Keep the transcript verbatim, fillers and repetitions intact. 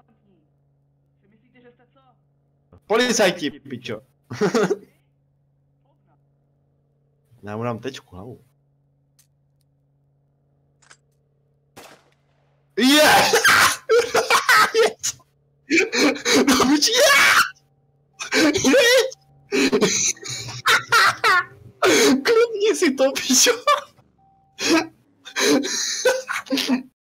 riskantní. Si myslíte, že jste co? Policajti, pičo. Já mu dám tečku hlavu. Yes! Yes! No pič, yes! Yes! Klidni si to, pičo.